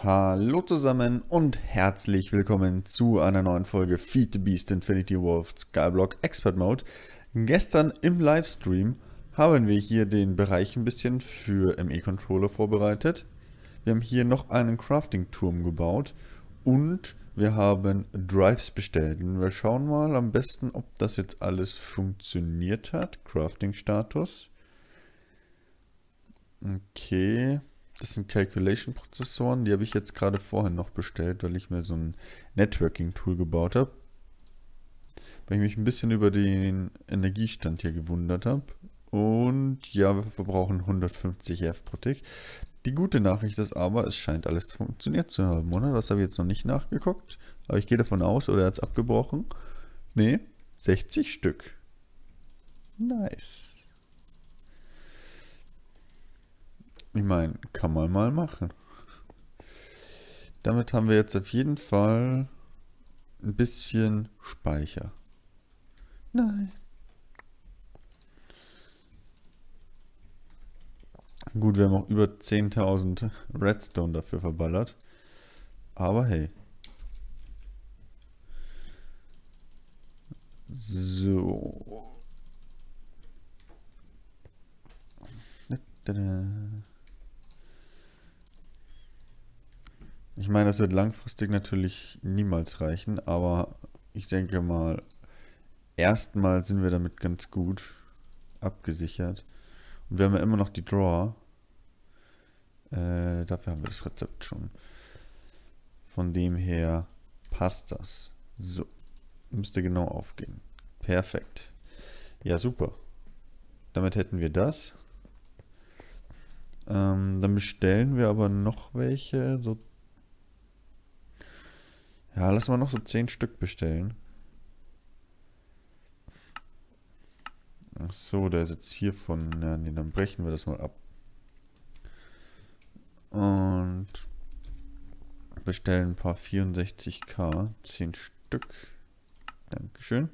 Hallo zusammen und herzlich willkommen zu einer neuen Folge Feed the Beast Infinity Wolf Skyblock Expert Mode. Gestern im Livestream haben wir hier den Bereich ein bisschen für ME-Controller vorbereitet. Wir haben hier noch einen Crafting-Turm gebaut und wir haben Drives bestellt. Und wir schauen mal am besten, ob das jetzt alles funktioniert hat. Crafting-Status. Okay. Das sind Calculation-Prozessoren, die habe ich jetzt gerade vorhin noch bestellt, weil ich mir so ein Networking-Tool gebaut habe. Weil ich mich ein bisschen über den Energiestand hier gewundert habe. Und ja, wir verbrauchen 150 F pro Tick. Die gute Nachricht ist aber, es scheint alles funktioniert zu haben, oder? Das habe ich jetzt noch nicht nachgeguckt. Aber ich gehe davon aus, oder er hat es abgebrochen. Nee, 60 Stück. Nice. Ich meine, kann man mal machen. Damit haben wir jetzt auf jeden Fall ein bisschen Speicher. Nein. Gut, wir haben auch über 10.000 Redstone dafür verballert. Aber hey. So. Ich meine, das wird langfristig natürlich niemals reichen, aber ich denke mal, erstmal sind wir damit ganz gut abgesichert. Und wir haben ja immer noch die Drawer. Dafür haben wir das Rezept schon. Von dem her passt das. So, müsste genau aufgehen. Perfekt. Ja, super. Damit hätten wir das. Dann bestellen wir aber noch welche. So, ja, lassen wir noch so 10 Stück bestellen. Ach so, der ist jetzt hier von... Ja, nee, dann brechen wir das mal ab. Und bestellen ein paar 64k. 10 Stück. Dankeschön.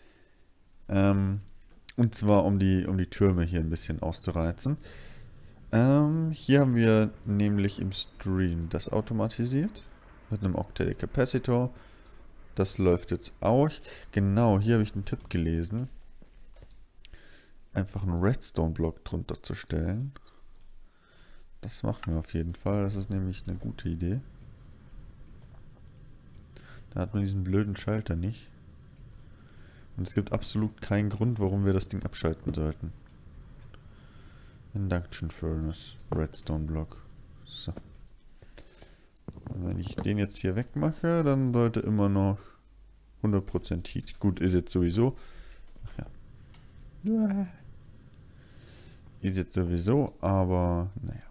Und zwar um die Türme hier ein bisschen auszureizen. Hier haben wir nämlich im Stream das automatisiert. Mit einem Octave Capacitor. Das läuft jetzt auch. Genau, hier habe ich einen Tipp gelesen. Einfach einen Redstone-Block drunter zu stellen. Das machen wir auf jeden Fall. Das ist nämlich eine gute Idee. Da hat man diesen blöden Schalter nicht. Und es gibt absolut keinen Grund, warum wir das Ding abschalten sollten. Induction Furnace, Redstone Block. So. Und wenn ich den jetzt hier wegmache, dann sollte immer noch 100% Heat. Gut, ist jetzt sowieso. Ach ja. Ist jetzt sowieso, aber naja.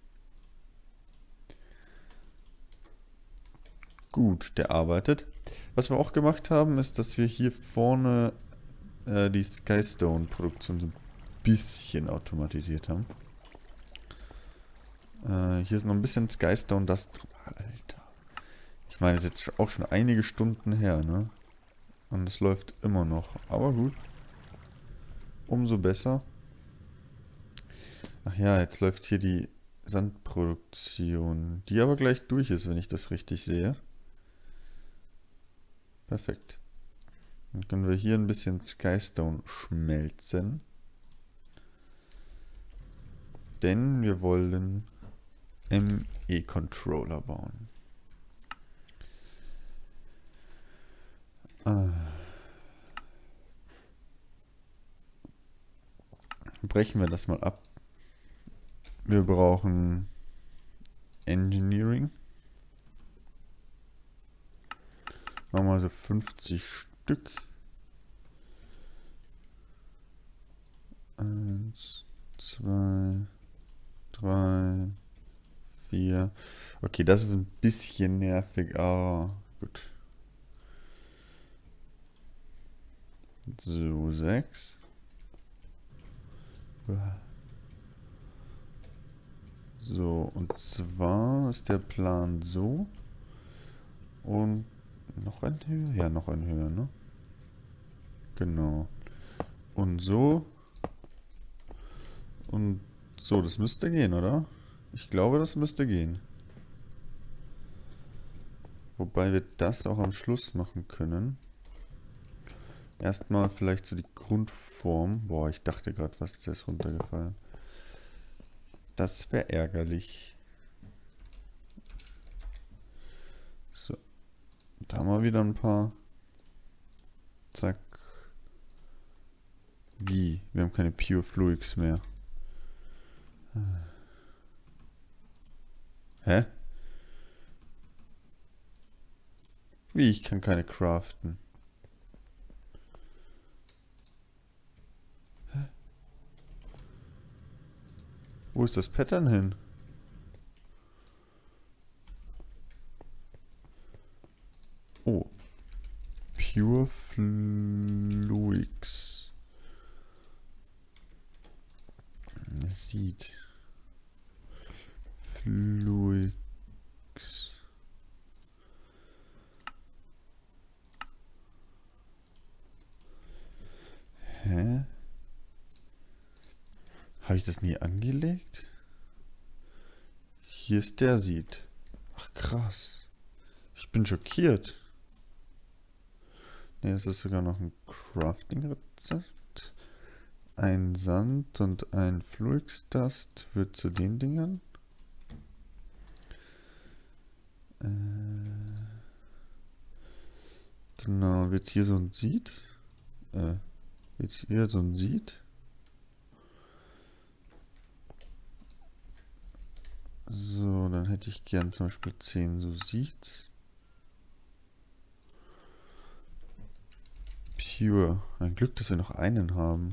Gut, der arbeitet. Was wir auch gemacht haben, ist, dass wir hier vorne die Skystone-Produktion so ein bisschen automatisiert haben. Hier ist noch ein bisschen Skystone Dust. Alter. Ich meine, es ist jetzt auch schon einige Stunden her, ne? Und es läuft immer noch. Aber gut. Umso besser. Ach ja, jetzt läuft hier die Sandproduktion. Die aber gleich durch ist, wenn ich das richtig sehe. Perfekt. Dann können wir hier ein bisschen Skystone schmelzen. Denn wir wollen ME-Controller bauen. Brechen wir das mal ab. Wir brauchen Engineering. Machen wir so 50 Stück. 1, 2, 3, 4. Okay, das ist ein bisschen nervig, aber gut. So, 6. So, und zwar ist der Plan so. Und noch ein höher? Ja, noch ein höher, ne? Genau. Und so. Und so, das müsste gehen, oder? Ich glaube, das müsste gehen. Wobei wir das auch am Schluss machen können. Erstmal vielleicht so die Grundform. Boah, ich dachte gerade, was ist runtergefallen. Das wäre ärgerlich. So. Da haben wir wieder ein paar. Zack. Wie? Wir haben keine Pure Fluids mehr. Hä? Wie? Ich kann keine craften. Hä? Wo ist das Pattern hin? Oh. Pure Fluids. Sieht. Fluids. Hä? Habe ich das nie angelegt? Hier ist der Seed. Ach krass. Ich bin schockiert. Ne, das ist sogar noch ein Crafting-Rezept. Ein Sand und ein Fluix Dust wird zu den Dingern. Genau, wird hier so ein Seed. Wird hier so ein Seed. So, dann hätte ich gern zum Beispiel 10 so Seeds. Pure. Ein Glück, dass wir noch einen haben.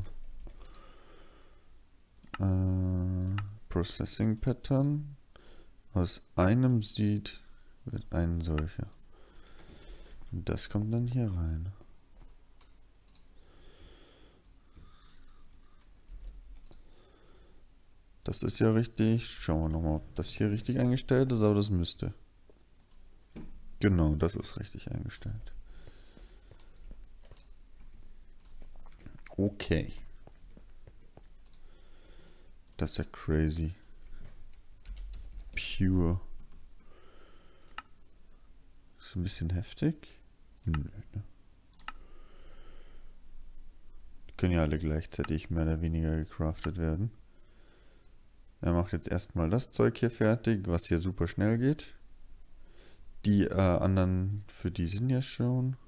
Processing Pattern. Aus einem Seed wird ein solcher. Und das kommt dann hier rein. Das ist ja richtig. Schauen wir nochmal, ob das hier richtig eingestellt ist, aber das müsste. Genau, das ist richtig eingestellt. Okay. Das ist ja crazy. Pure. Ist ein bisschen heftig. Nö, ne? Die können ja alle gleichzeitig mehr oder weniger gecraftet werden. Er macht jetzt erstmal das Zeug hier fertig, was hier super schnell geht. Die anderen, für die sind ja schon.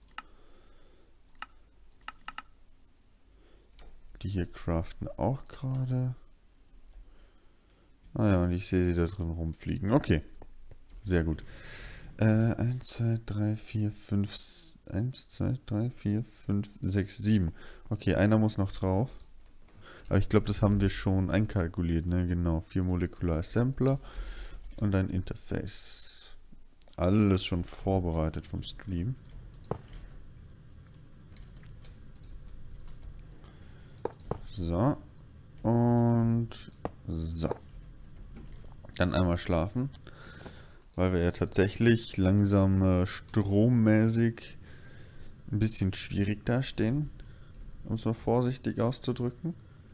Die hier craften auch gerade. Ah ja, und ich sehe sie da drin rumfliegen. Okay, sehr gut. 1, 2, 3, 4, 5, 1, 2, 3, 4, 5, 6, 7. Okay, einer muss noch drauf. Aber ich glaube, das haben wir schon einkalkuliert, ne? Genau, 4 Molecular Assembler und ein Interface. Alles schon vorbereitet vom Stream. So. Und so. Dann einmal schlafen. Weil wir ja tatsächlich langsam strommäßig ein bisschen schwierig dastehen. Um es mal vorsichtig auszudrücken.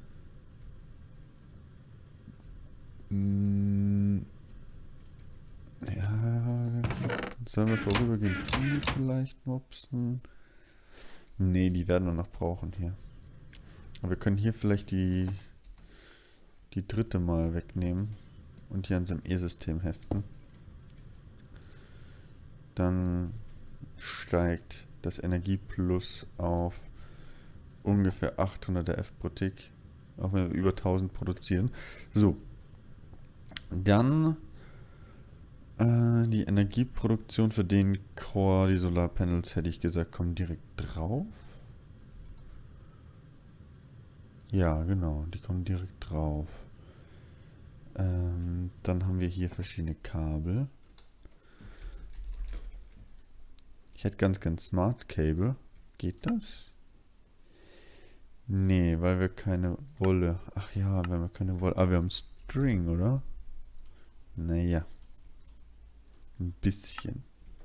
Ja, sollen wir vorübergehend die vielleicht mopsen? Nee, die werden wir noch brauchen hier. Aber wir können hier vielleicht die dritte mal wegnehmen und hier an seinem E-System heften. Dann steigt das Energieplus auf ungefähr 800 F pro Tick, auch wenn wir über 1000 produzieren. So, dann die Energieproduktion für den Core, die Solarpanels, hätte ich gesagt, kommen direkt drauf. Ja, genau, die kommen direkt drauf. Dann haben wir hier verschiedene Kabel. Ich hätte ganz Smart Cable. Geht das? Nee, weil wir keine Wolle. Ach ja, wenn wir keine Wolle. Ah, wir haben String, oder? Naja. Ein bisschen.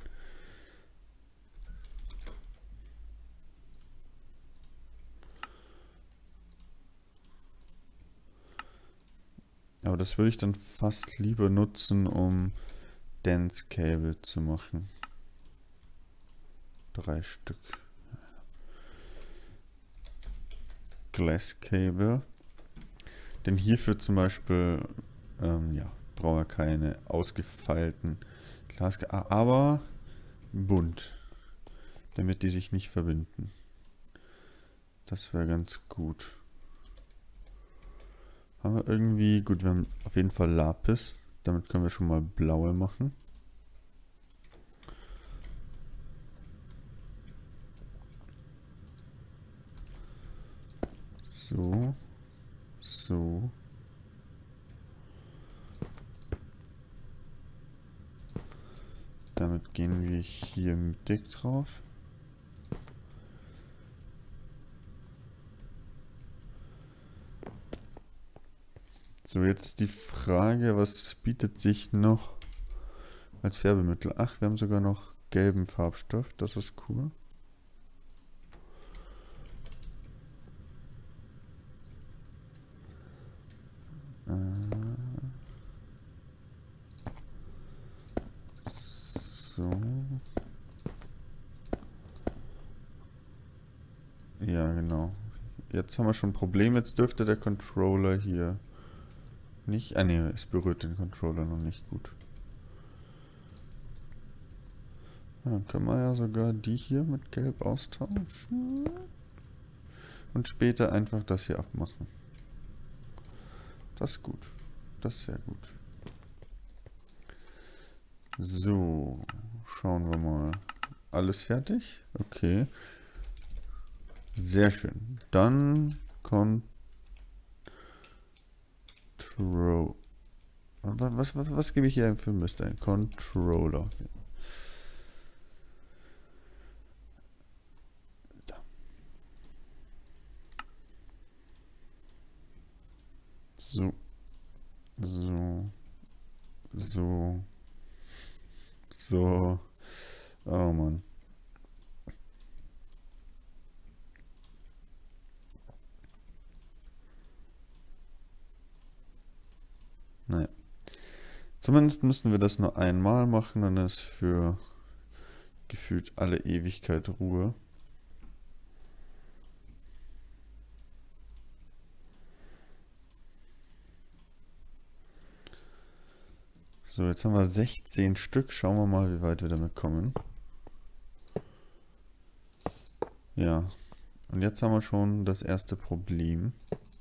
Aber das würde ich dann fast lieber nutzen, um Dense Cable zu machen. 3 Stück. Glass Cable. Denn hierfür zum Beispiel, ja, brauchen wir keine ausgefeilten Glas, aber bunt, damit die sich nicht verbinden. Das wäre ganz gut. Haben wir irgendwie, gut, wir haben auf jeden Fall Lapis. Damit können wir schon mal blaue machen. So. So. Damit gehen wir hier mittig drauf. So, jetzt ist die Frage, was bietet sich noch als Färbemittel? Ach, wir haben sogar noch gelben Farbstoff, das ist cool. So. Ja, genau. Jetzt haben wir schon ein Problem. Jetzt dürfte der Controller hier nicht... Ah ne, es berührt den Controller noch nicht gut. Ja, dann können wir ja sogar die hier mit Gelb austauschen. Und später einfach das hier abmachen. Das ist gut. Das ist sehr gut. So, schauen wir mal. Alles fertig? Okay. Sehr schön. Dann Control. Was gebe ich hier für Mist ein? Controller. Da. So. So. So. So. Oh Mann. Naja. Zumindest müssen wir das nur einmal machen, dann ist für gefühlt alle Ewigkeit Ruhe. So, jetzt haben wir 16 Stück. Schauen wir mal, wie weit wir damit kommen. Ja. Und jetzt haben wir schon das erste Problem.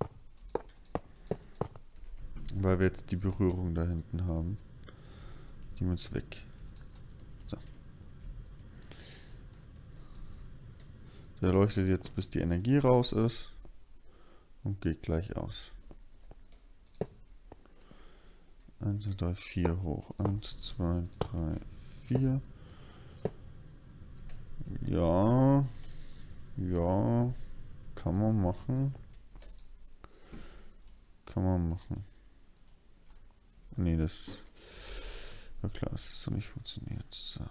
Weil wir jetzt die Berührung da hinten haben. Die muss weg. So. Der leuchtet jetzt, bis die Energie raus ist. Und geht gleich aus. 1, 2, 3, 4 hoch. 1, 2, 3, 4. Ja. Ja. Kann man machen. Kann man machen. Nee, das war klar, dass das so nicht funktioniert. So.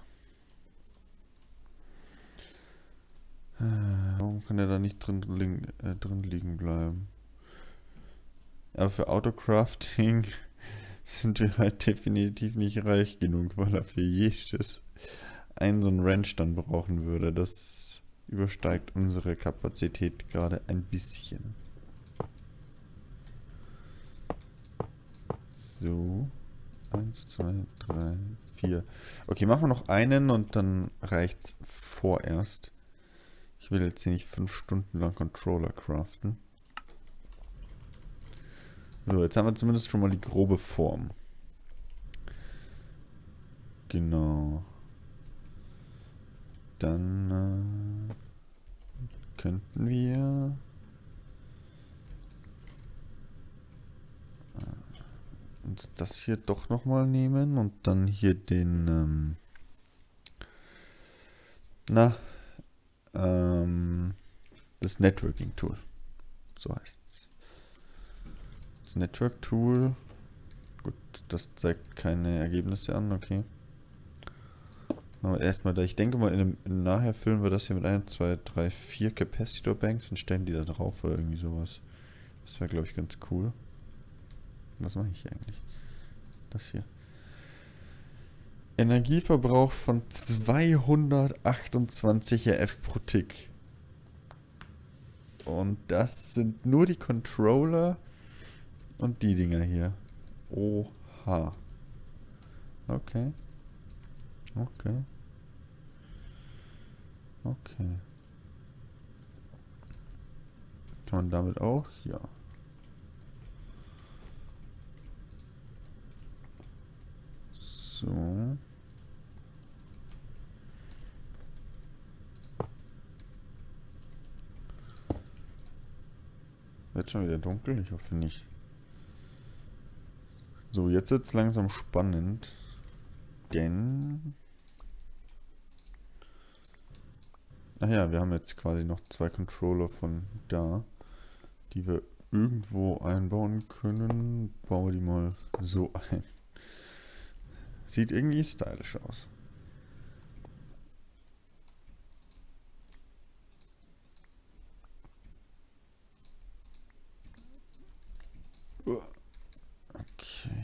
Warum kann der da nicht drin liegen bleiben? Aber für Autocrafting sind wir halt definitiv nicht reich genug, weil er für jedes einen so einen Wrench dann brauchen würde. Das übersteigt unsere Kapazität gerade ein bisschen. So. 1, 2, 3, 4. Okay, machen wir noch einen und dann reicht's vorerst. Ich will jetzt hier nicht 5 Stunden lang Controller craften. So, jetzt haben wir zumindest schon mal die grobe Form. Genau. Dann könnten wir... uns das hier doch nochmal nehmen und dann hier den... das Networking Tool. So heißt es. Das Network Tool. Gut, das zeigt keine Ergebnisse an, okay. Aber erstmal da, ich denke mal, nachher füllen wir das hier mit 1, 2, 3, 4 Capacitor Banks und stellen die da drauf oder irgendwie sowas. Das wäre, glaube ich, ganz cool. Was mache ich hier eigentlich? Das hier. Energieverbrauch von 228 RF pro Tick. Und das sind nur die Controller und die Dinger hier. Oha. Okay. Okay. Okay. Kann man damit auch? Ja. So. Wird schon wieder dunkel? Ich hoffe nicht. So, jetzt wird es langsam spannend. Denn... Ach ja, wir haben jetzt quasi noch 2 Controller von da, die wir irgendwo einbauen können. Bauen wir die mal so ein. Sieht irgendwie stylisch aus. Okay.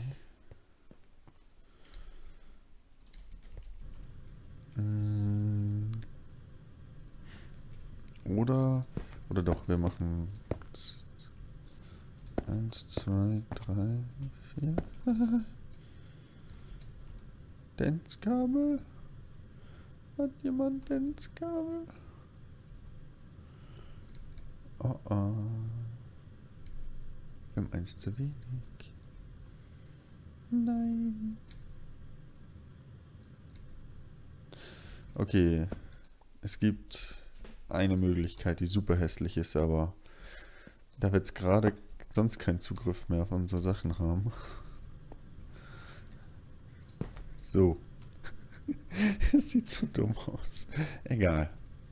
Oder doch, wir machen 1, 2, 3, 4. Denzkabel? Hat jemand Denzkabel? Oh oh. Wir haben 1 zu wenig. Nein. Okay. Es gibt eine Möglichkeit, die super hässlich ist, aber da wir jetzt gerade sonst keinen Zugriff mehr auf unsere Sachen haben. So. Das sieht so dumm aus. Egal.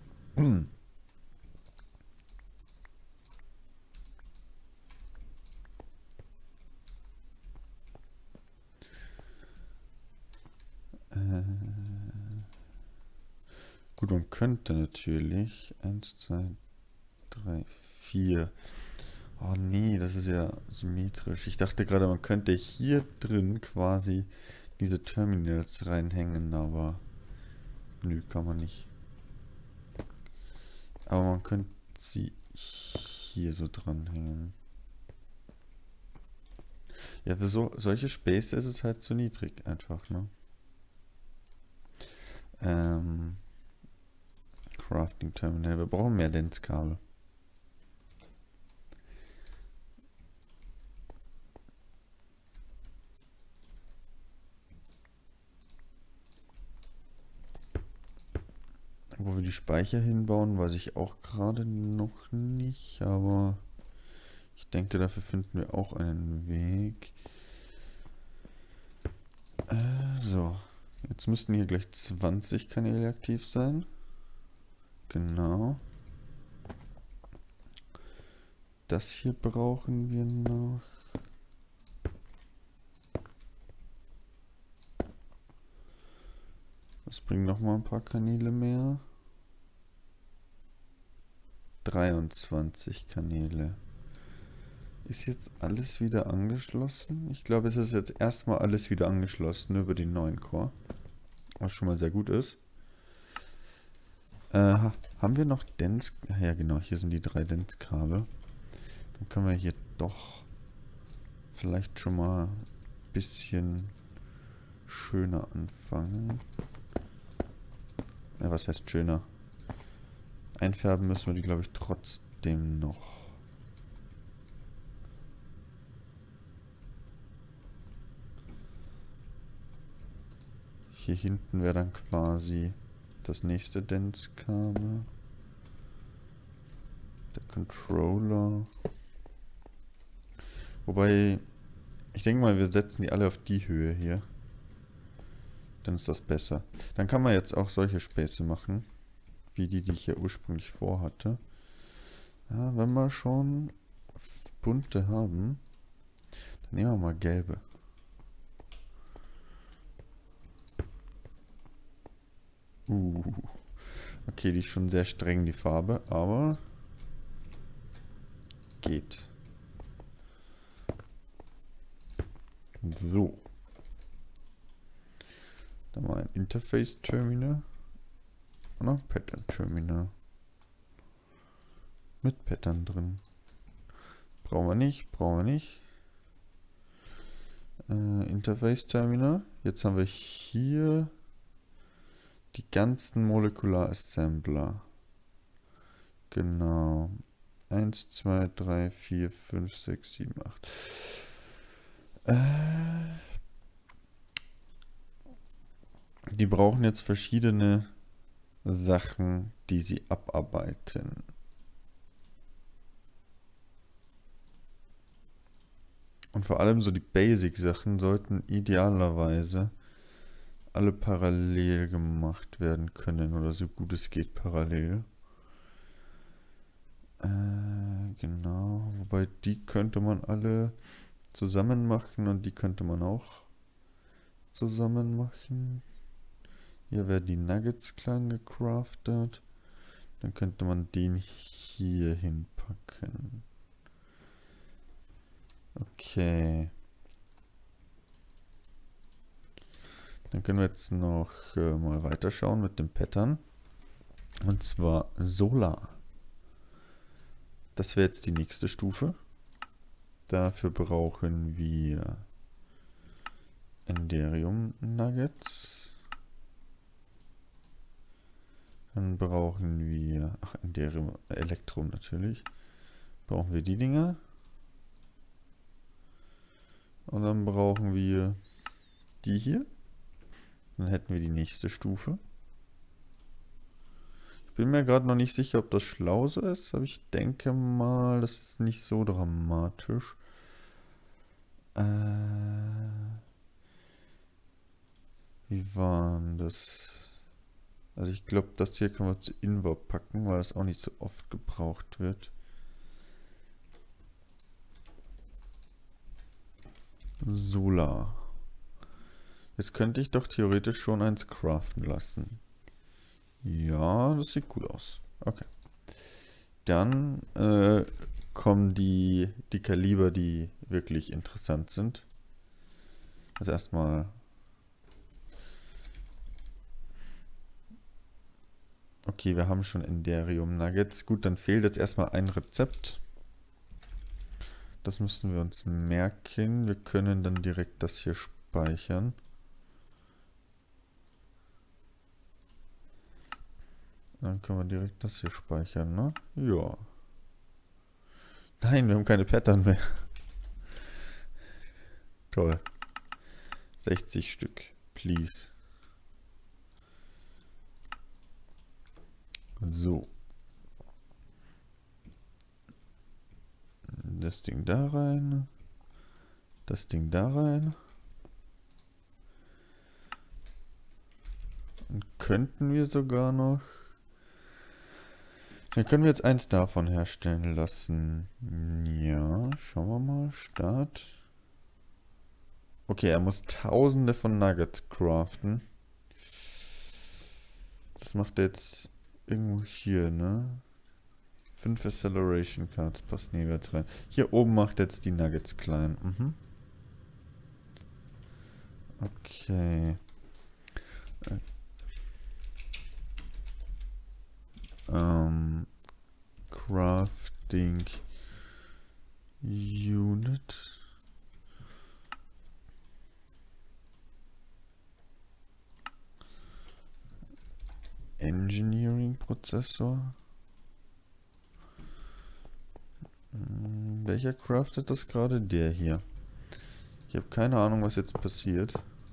Gut, man könnte natürlich 1, 2, 3, 4. Oh nee, das ist ja symmetrisch. Ich dachte gerade, man könnte hier drin quasi diese Terminals reinhängen, aber nö, kann man nicht. Aber man könnte sie hier so dranhängen. Ja, für solche Späße ist es halt zu niedrig einfach, ne? Crafting Terminal. Wir brauchen mehr Denzkabel. Wo wir die Speicher hinbauen, weiß ich auch gerade noch nicht, aber ich denke, dafür finden wir auch einen Weg. So, jetzt müssten hier gleich 20 Kanäle aktiv sein. Genau. Das hier brauchen wir noch. Das bringt noch mal ein paar Kanäle mehr. 23 Kanäle. Ist jetzt alles wieder angeschlossen? Ich glaube, es ist jetzt erstmal alles wieder angeschlossen über den neuen Core. Was schon mal sehr gut ist. Haben wir noch Dense... Ja genau, hier sind die 3 Dense-Kabel. Dann können wir hier doch vielleicht schon mal ein bisschen schöner anfangen. Ja, was heißt schöner? Einfärben müssen wir die, glaube ich, trotzdem noch. Hier hinten wäre dann quasi das nächste Dense-Kabel. Der Controller. Wobei, ich denke mal, wir setzen die alle auf die Höhe hier. Dann ist das besser. Dann kann man jetzt auch solche Späße machen, wie die ich ja ursprünglich vorhatte. Ja, wenn wir schon bunte haben, dann nehmen wir mal gelbe. Okay, die ist schon sehr streng, die Farbe, aber geht. So. Dann mal ein Interface Terminal. Und noch ein Pattern Terminal. Mit Pattern drin. Brauchen wir nicht, Interface Terminal. Jetzt haben wir hier die ganzen Molekular-Assembler. Genau. 1, 2, 3, 4, 5, 6, 7, 8. Die brauchen jetzt verschiedene Sachen, die sie abarbeiten. Und vor allem so die Basic-Sachen sollten idealerweise alle parallel gemacht werden können oder so gut es geht parallel. Genau, wobei die könnte man alle zusammen machen und die könnte man auch zusammen machen. Hier werden die Nuggets klein gecraftet. Dann könnte man den hier hinpacken. Okay. Dann können wir jetzt noch mal weiterschauen mit dem Pattern. Und zwar Solar. Das wäre jetzt die nächste Stufe. Dafür brauchen wir Enderium Nuggets. Dann brauchen wir, Enderium Elektrum natürlich. Brauchen wir die Dinger. Und dann brauchen wir die hier. Dann hätten wir die nächste Stufe. Ich bin mir gerade noch nicht sicher, ob das schlau so ist, aber ich denke mal, das ist nicht so dramatisch. Wie war das? Also ich glaube, das hier können wir zu Inver packen, weil das auch nicht so oft gebraucht wird. Solar. Jetzt könnte ich doch theoretisch schon eins craften lassen. Ja, das sieht gut aus. Okay. Dann kommen die Kaliber, die wirklich interessant sind. Also erstmal. Okay, wir haben schon Enderium Nuggets. Gut, dann fehlt jetzt erstmal ein Rezept. Das müssen wir uns merken. Wir können dann direkt das hier speichern. Dann können wir direkt das hier speichern, ne? Ja. Nein, wir haben keine Pattern mehr. Toll. 60 Stück, please. So. Das Ding da rein. Das Ding da rein. Und könnten wir sogar noch... Dann können wir jetzt eins davon herstellen lassen. Ja, schauen wir mal. Start. Okay, er muss tausende von Nuggets craften. Das macht er jetzt irgendwo hier, ne? 5 Acceleration Cards passen hier jetzt rein. Hier oben macht er jetzt die Nuggets klein. Mhm. Okay. Crafting Unit. Engineering Prozessor. Welcher craftet das gerade? Der hier. Ich habe keine Ahnung, was jetzt passiert.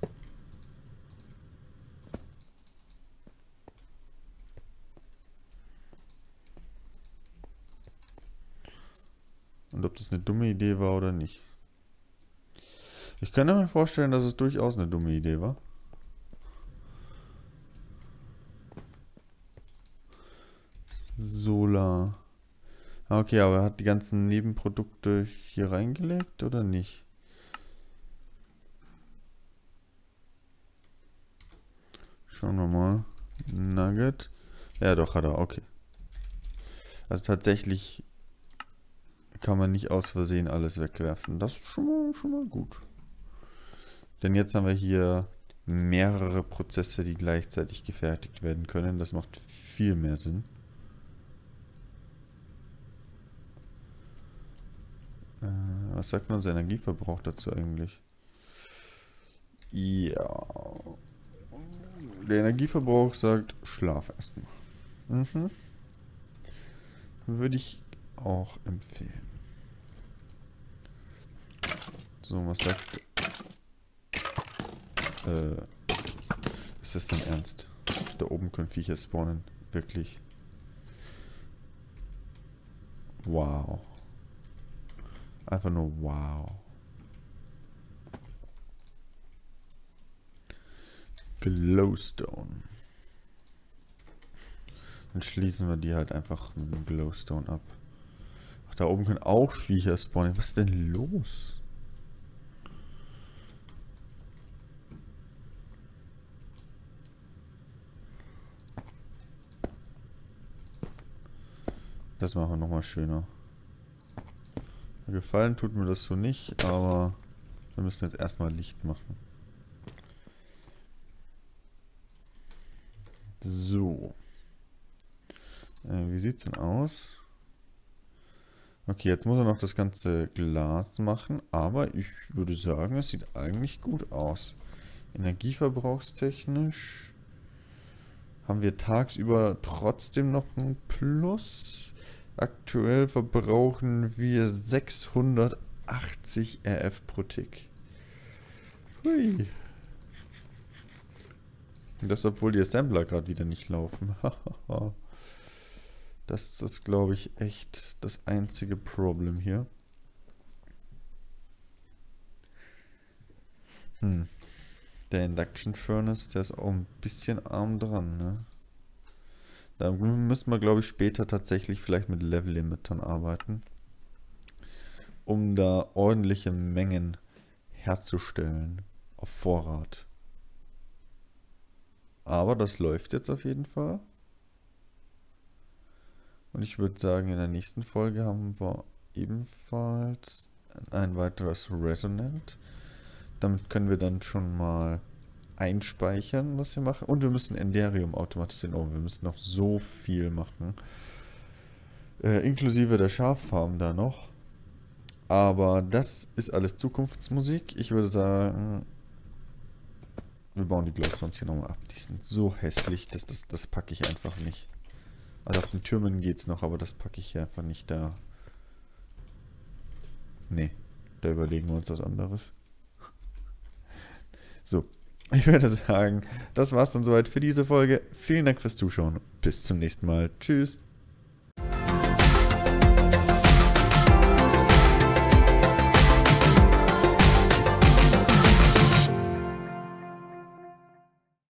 Und ob das eine dumme Idee war oder nicht. Ich könnte mir vorstellen, dass es durchaus eine dumme Idee war. Solar. Okay, aber er hat die ganzen Nebenprodukte hier reingelegt oder nicht? Schauen wir mal. Nugget. Ja, doch, hat er. Okay. Also tatsächlich kann man nicht aus Versehen alles wegwerfen. Das ist schon mal gut. Denn jetzt haben wir hier mehrere Prozesse, die gleichzeitig gefertigt werden können. Das macht viel mehr Sinn. Was sagt unser Energieverbrauch dazu eigentlich? Ja. Der Energieverbrauch sagt, schlaf erstmal. Mhm. Würde ich auch empfehlen. So, was sagt... ist das denn ernst? Da oben können Viecher spawnen. Wirklich. Wow. Einfach nur wow. Glowstone. Dann schließen wir die halt einfach mit dem Glowstone ab. Ach, da oben können auch Viecher spawnen. Was ist denn los? Das machen wir nochmal schöner. Gefallen tut mir das so nicht, aber wir müssen jetzt erstmal Licht machen. So. Wie sieht's denn aus? Okay, jetzt muss er noch das ganze Glas machen, aber ich würde sagen, es sieht eigentlich gut aus. Energieverbrauchstechnisch haben wir tagsüber trotzdem noch ein Plus. Aktuell verbrauchen wir 680 RF pro Tick. Hui. Und das, obwohl die Assembler gerade wieder nicht laufen. Das ist, glaube ich, echt das einzige Problem hier. Der Induction Furnace, der ist auch ein bisschen arm dran, ne? Da müssen wir, glaube ich, später tatsächlich vielleicht mit Level-Limitern arbeiten, um da ordentliche Mengen herzustellen auf Vorrat. Aber das läuft jetzt auf jeden Fall. Und ich würde sagen, in der nächsten Folge haben wir ebenfalls ein weiteres Resonant. Damit können wir dann schon mal einspeichern, was wir machen. Und wir müssen Enderium automatisieren. Oh, wir müssen noch so viel machen. Inklusive der Schaffarm da noch. Aber das ist alles Zukunftsmusik. Ich würde sagen, wir bauen die Glowstones hier nochmal ab. Die sind so hässlich, das packe ich einfach nicht. Also auf den Türmen geht's noch, aber das packe ich hier einfach nicht da. Nee, da überlegen wir uns was anderes. So, ich würde sagen, das war's dann soweit für diese Folge. Vielen Dank fürs Zuschauen. Bis zum nächsten Mal. Tschüss.